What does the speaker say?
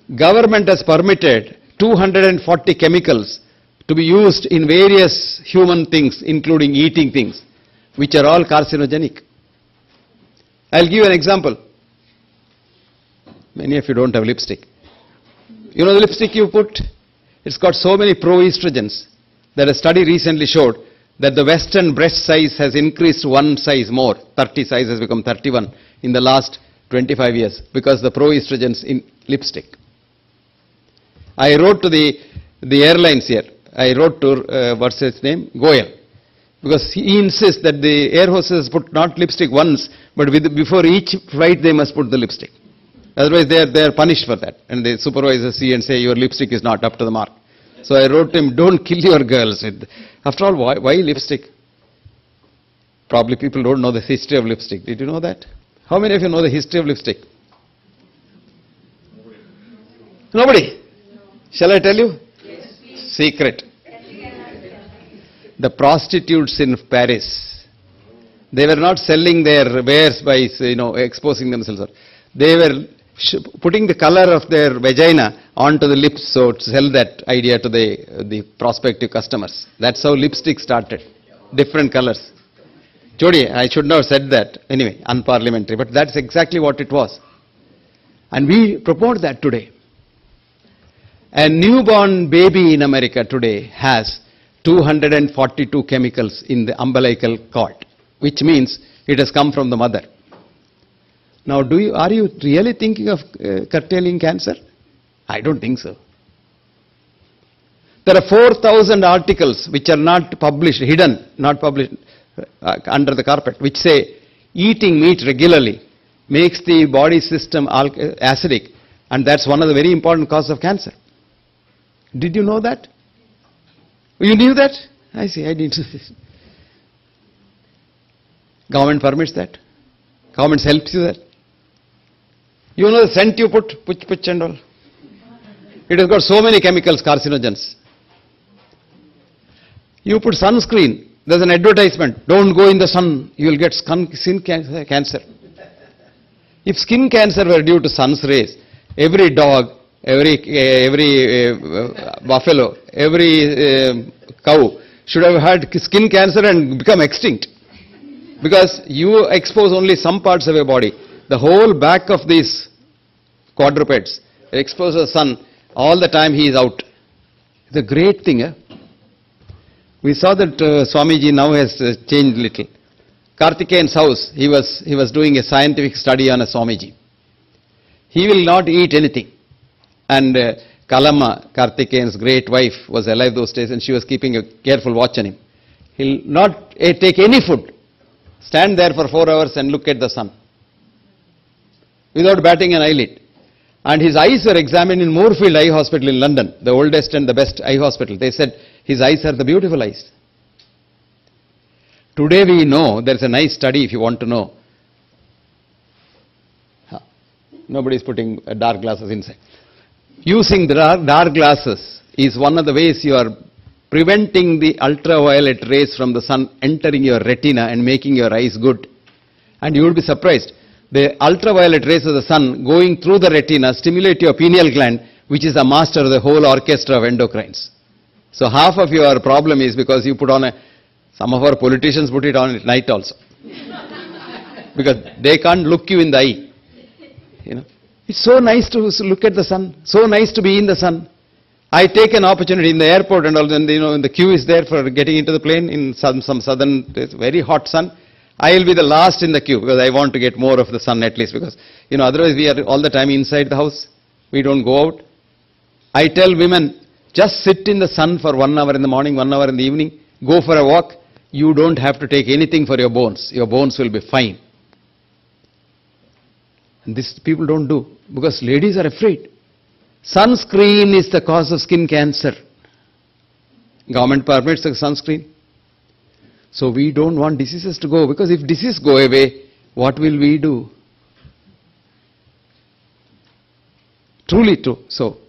Government has permitted 240 chemicals to be used in various human things, including eating things, which are all carcinogenic. I'll give you an example. Many of you don't have lipstick. You know the lipstick you put? It's got so many pro-estrogens that a study recently showed that the western breast size has increased one size more. 30 size has become 31 in the last 25 years because the pro-estrogens in lipstick. I wrote to the airlines here. I wrote to, what's his name? Goyal. Because he insists that the air hostesses put not lipstick once, but before each flight they must put the lipstick. Otherwise they are punished for that. And the supervisors see and say, your lipstick is not up to the mark. So I wrote to him, don't kill your girls. After all, why lipstick? Probably people don't know the history of lipstick. Did you know that? How many of you know the history of lipstick? Nobody? Shall I tell you? Yes, please. Secret. The prostitutes in Paris, they were not selling their wares by, exposing themselves. They were putting the color of their vagina onto the lips, so to sell that idea to the prospective customers. That's how lipstick started. Different colors. Jodi, I should not have said that. Anyway, unparliamentary, but that's exactly what it was. And we promote that today. A newborn baby in America today has 242 chemicals in the umbilical cord, which means it has come from the mother. Now, are you really thinking of curtailing cancer? I don't think so. There are 4,000 articles which are not published, hidden, not published under the carpet, which say eating meat regularly makes the body system acidic, and that's one of the very important causes of cancer. Did you know that? You knew that? I see, I didn't. Government permits that. Government helps you that. You know the scent you put, puch and all. It has got so many chemicals, carcinogens. You put sunscreen, there's an advertisement, don't go in the sun, you will get skin cancer. If skin cancer were due to sun's rays, every dog, every buffalo, every cow should have had skin cancer and become extinct. Because you expose only some parts of your body. The whole back of these quadrupeds expose the sun, all the time he is out. It's a great thing. Eh? We saw that Swamiji now has changed little. Karthikeyan's house, he was doing a scientific study on a Swamiji. He will not eat anything. And Kalamma, Karthikeyan's great wife, was alive those days and she was keeping a careful watch on him. He'll not take any food. Stand there for 4 hours and look at the sun. Without batting an eyelid. And his eyes were examined in Moorfield Eye Hospital in London, the oldest and the best eye hospital. They said his eyes are the beautiful eyes. Today we know, there's a nice study if you want to know. Nobody is putting dark glasses inside. Using the dark glasses is one of the ways you are preventing the ultraviolet rays from the sun entering your retina and making your eyes good. And you will be surprised. The ultraviolet rays of the sun going through the retina stimulate your pineal gland, which is the master of the whole orchestra of endocrines. So half of your problem is because you put on some of our politicians put it on at night also. Because they can't look you in the eye. You know, it's so nice to look at the sun, so nice to be in the sun. I take an opportunity in the airport and all, and the queue is there for getting into the plane in some southern, very hot sun. I will be the last in the queue because I want to get more of the sun at least, because otherwise we are all the time inside the house. We don't go out. I tell women, just sit in the sun for 1 hour in the morning, 1 hour in the evening, go for a walk. You don't have to take anything for your bones. Your bones will be fine. And this people don't do because ladies are afraid. Sunscreen is the cause of skin cancer. Government permits the sunscreen. So we don't want diseases to go, because if diseases go away, what will we do? Truly true. So